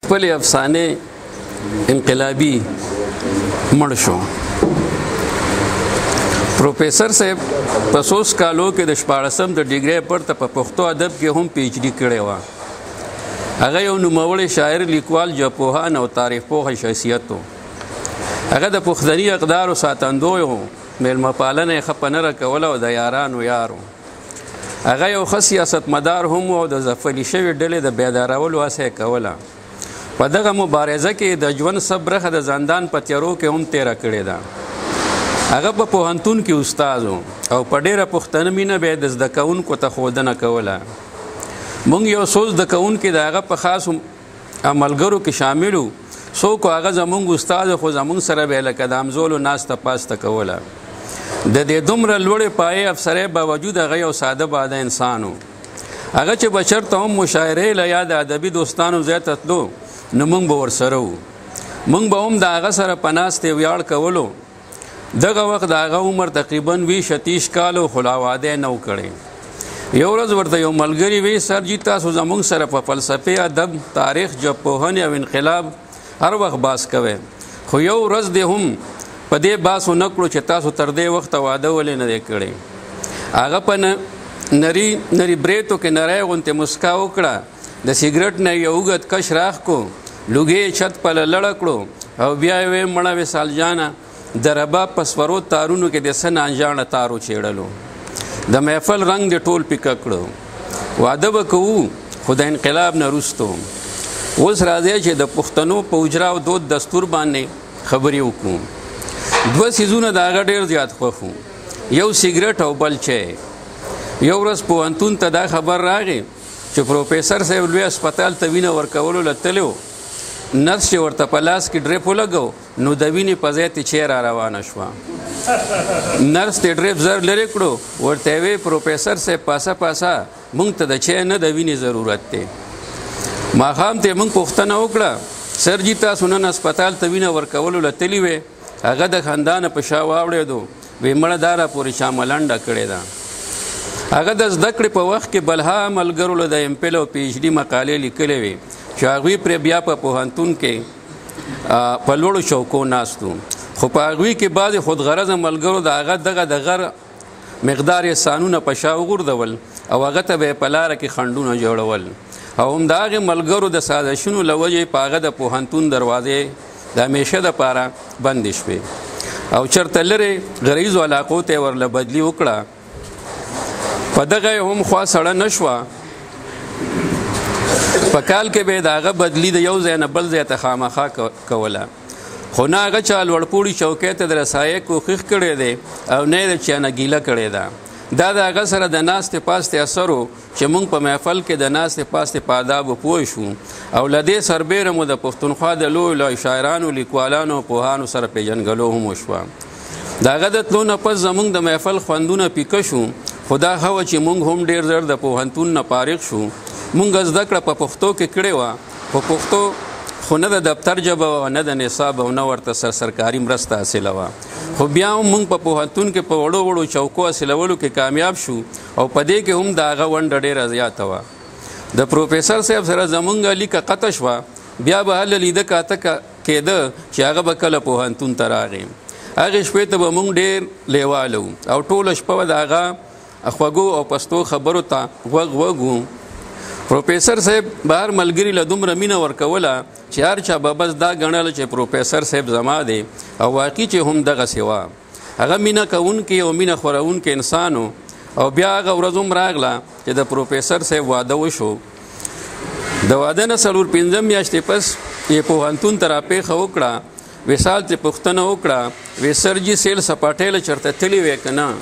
خپل افسانه انقلابی مړ شو. پروفیسر صاحب په 100 کالو کې د 14 د ډیګري پرته په پښتو ادب کې هم پی ایچ ډي کړی و. هغه یو نوموړی شاعر، لیکوال، ژبپوهان او تاریخ پوه شخصیت و. هغه د پښتني اقدارو ساتندوی و، میلمه پالنه یې ښه په نه راکوله او د یارانو یار و. هغه یو ښه سیاستمدار هم و او د ځپلې شوې ډلې د بیدارولو هڅه یې کوله. په دغه مبارزه کې د ژوند څه برخه د زندان په تیارو کې هم تېره کړې ده. هغه په پوهنتون کې استاد و او په ډېره پښتنه مینه به د زده کوونکو ته ښودنه کوله. موږ یو څو زده کوونکي د هغه په خاصو عملګرو کې شامل وو. څوک هغه زموږ استاد خو زموږ سره به یې لکه د همزولو ناسته پاسته کوله. د دې دومره لوړې پایې افسرۍ باوجود هغه یو ساده باده انسان و. هغه چې به چېرته هم مشاعرې له یا د ادبي دوستانو ځای ته تلو نو موږ به ورسره وو. موږ به هم د هغه سره په ناستې ویاړ کولو. دغه وخت د هغه عمر تقریبا 20-30 کالو خو لا واده نه و کړی. یو ورځ ورته یو ملګري وی سر جي تاسو زموږ سره په فلسفې، ادب، تاریخ، ژبپوهنې او انقلاب هر وخت باس کوئ، خو یو ورځ دې هم په دې باس ونه کړو چې تاسو تر دې وخته واده ولې نه دی کړی. هغه په نری بریتو کې نری غوندې مسکا وکړه، د سیګرټ نه یو اوږد کش راخ کو، لوګې چت په لړه کړو او بیا یې ویې مړه وصال جانه د رباب په سپرو تارونو کې د څه نانجاڼه تارو چیړلو. د محفل رنګ د ټول پیکه کړو. واده به کوو خو د انقلاب نه وروستو. اوس راځئ چې د پښتنو په اجرا او دود دستور باندې خبرې وکړو. 2 څیزونه د هغه ډېر زیات خوښ وو، یو سیګرټ او بل چای. یو ورځ پوهنتون ته دا خبر راغی چې پروفیسر صاحب لوی هسپتال ته وینه ورکولو له تللی و. نرس چې ورته په لاس کې ډریپ ولګو نو د وینې په ځای ته چای را روانه شوه. نرس ته ډریپ زر لرې کړو، ورته یې وی پروفیسر صاحب پاسه موږ ته د چای نه د وینې ضرورت دی. ماښام ته موږ پوښتنه وکړه سر جي تاسو نن هسپتال ته وینه ورکولو له تللی وې؟ هغه د خندانه په شا واوړېدو، وی مړه دا راپورې چا ملنډه کړې ده. هغه د زده کړې په وخت کې بلها ملګرو له د MPhil او PhD مقالې لیکلې وې چې هغوی پرې بیا په پوهنتون کې په لوړو چوکو ناست وو، خو په هغوی کې بعضې خودغرضه ملګرو د هغه دغه د غر مقدار یې سانونه په شا وغورځول او هغه ته به یې په لاره کې خنډونه جوړول، او هم د هغې ملګرو د سازشونو له وجې په هغه د پوهنتون دروازې د همیشه دپاره بندې شوې او چېرته لرې غریزو علاقو ته یې ورله بدلي وکړه. په دغه یې هم خوا سړه نه شوه. په کال کې به یې د هغه بدلي د یو ځای نه بل ځای ته خامخا کوله، خو نه هغه چا لوړپوړي چوکۍ ته د رسایۍ کوښښ کړی دی او نه یې د چا نه ګیله کړې ده. دا د هغه سره د ناستې پاستې اثر و چې موږ په محفل کې د ناستې پاستې په آدابو پوه شو او له دې سربیره مو د پښتونخوا د لویو شاعرانو، لیکوالانو او پوهانو سره پیژنګلو هم وشوه. د هغه د تلو نه پس زموږ د محفل خوندونه پیکه شو، خو دا ښه وه چې موږ هم ډېر زر د پوهنتون نه فارغ شو. موږ زده کړه په پښتو کې کړې وه، په پښتو خو نه د دفتر ژبه وه، نه د نصاب او نه ورته سرکاري مرسته حاصله وه، خو بیا هم موږ په پوهنتون کې په وړو چوکو حاصلولو کې کامیاب شو او په دې کې هم د هغه ونډه ډېره زیاته وه. د پروفیسر صاحب سره زموږ اړیکه قطع شوه. بیا به هله لیده کاته کېده چې هغه به کله پوهنتون ته راغی. هغې شپې ته به موږ ډېر لیواله وو او ټوله شپه به د هغه خوږو او پستو خبرو ته غوږ وو. پروفیسر صاحب به هر ملګري له دومره مینه ورکوله چې هر چا به بس دا ګڼل چې پروفیسر صاحب زما دی، او واقعي چې هم دغسې وه. هغه مینه کوونکی او مینه خورونکی انسان و. او بیا هغه ورځ هم راغله چې د پروفیسر صاحب واده وشو. د واده نه 4-5 میاشتې پس یې پوهنتون ته راپېښه وکړه. وصال ترې پوښتنه وکړه، وی سر جي سیل سپاټۍ له چېرته تللی وې که نه؟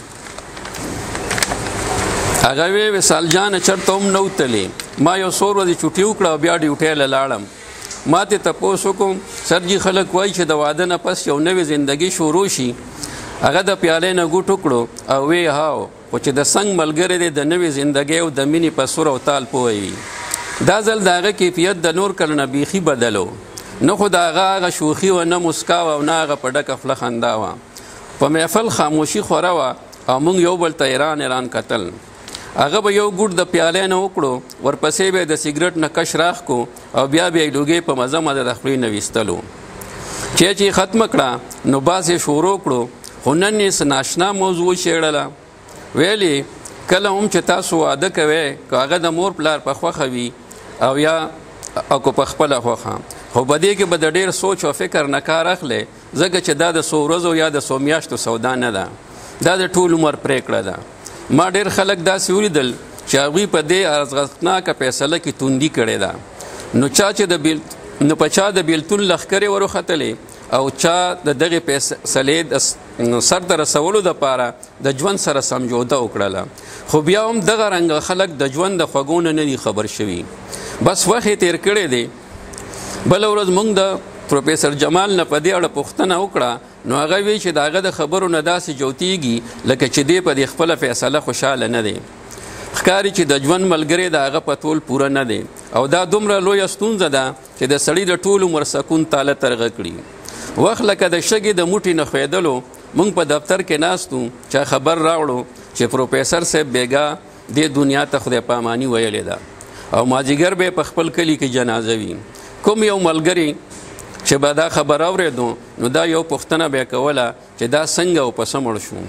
هغه وی وصال جانه چېرته هم نه وتلې، ما یو څو ورځې چوټي وکړه او بیا ډیوټۍ له لاړم. ما ترې تپوس وکړم سر جي خلک وایي چې د واده نه پس یو نوې زندګي شروع شي. هغه د پیالې نه ګوټ وکړو او وی هاو، خو چې د څنګ ملګری دی د نوې زندګۍ او د مینې په سور او تال پوه وي. دا ځل د هغه کیفیت د نور کله نه بیخي بدل و. نه خو د هغه شوخي وه، نه مسکا وه او نه هغه په ډکه خوله خندا وه. په محفل خاموشي خوره وه او موږ یو بل ته ایران کتل. هغه به یو ګوټ د پیالې نه وکړو، ورپسې به د سګرټ نه کش راخ کو او بیا به یې لوګې په مزه مزه د خولې نه ویستلو. چې ختمه کړه نو باز یې شروع کړو، خو نن یې ناشنا موضوع شیړله. ویلې کله هم چې تاسو واده کوئ، که هغه د مور پلار په خوښه وي او یا او که په خپله خوښه، خو په دې کې به د ډېر سوچ او فکر نه کار اخلی، ځکه چې دا د څو ورځو یا د څو میاشتو سودا نه ده، دا د ټول عمر پرېکړه ده. ما ډېر خلک داسې ولیدل چې هغوی په دې ارزښتناکه فیصله کې توندي کړې ده. نو په چا د بیلتون لښکرې وروختلې او چا د دغې فیصلې د سر ته رسولو دپاره د ژوند سره سمجوده وکړله. خو بیا هم دغه رنګه خلک د ژوند د خوږو نه دي خبر شوي، بس وخت یې تېر کړی دی. بله ورځ موږ د پروفیسر جمال نه په دې اړه پوښتنه وکړه، نو هغه وی چې د هغه د خبرو نه داسې جوتیږي لکه چې دی په دې خپله فیصله خوشحاله نه دی. ښکاري چې د ژوند ملګری د هغه په تول پوره نه دی، او دا دومره لویه ستونزه ده چې د سړي د ټول عمر سکون تاله ترغه کړي. وخت لکه د شګې د موټي نه ښویدلو، موږ په دفتر کې ناستو، چا خبر راوړو چې پروفیسر صاحب بیګا دې دنیا ته خدای پاماني ویلې ده او مازدیګر به په خپل کلي کې جنازه وي. کوم یو ملګری چې به دا خبر اورېدو، نو دا یو پوښتنه به یې کوله چې دا څنګه او په څه مړ شو.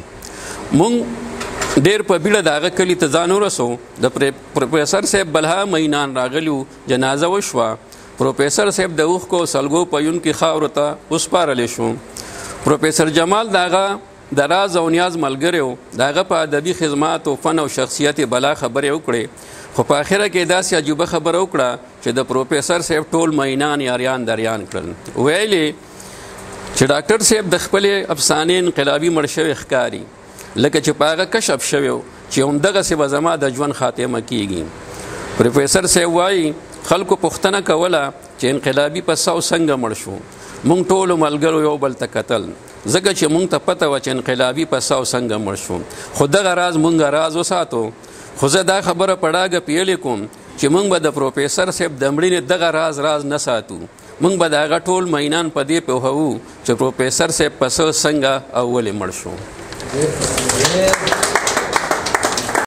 موږ ډېر په بیړه د هغه کلي ته ځان ورسو. د پروفیسر صاحب بلها مینان راغلي، جنازه وشوه. پروفیسر صاحب د اوښکو سلګو په یون کې خاورو ته وسپارلی شو. پروفیسر جمال د هغه د راز او نیاز ملګری و، د هغه په ادبي خدمات او فن او شخصیت بلا خبرې وکړې، خو په آخره کې داسې عجیبه خبره وکړه چې د پروفیسر صاحب ټول مینان یاریان دریان کړل. ویلې چې ډاکټر صاحب د خپلې افسانې انقلابي مړ شوی ښکاري، لکه چې په هغه کشف شوی و چې همدغسې به زما د ژوند خاتمه کیږي. پروفیسر صاحب وایي خلکو پوښتنه کوله چې انقلابي په ساو څنګه مړ شو. موږ ټولو ملګرو یو بل ته کتل، ځکه چې موږ ته پته وه چې انقلابي په ساو څنګه مړ شو. خو دغه راز موږ راز وساتو. خو زه دا خبره په ډاګه پیلې کوم چې موږ به د پروفیسر صاحب د مړینې دغه راز نه ساتو. موږ به د هغه ټول مینان په دې پوهوو چې پروفیسر صاحب په څه څنګه او ولې مړ شو.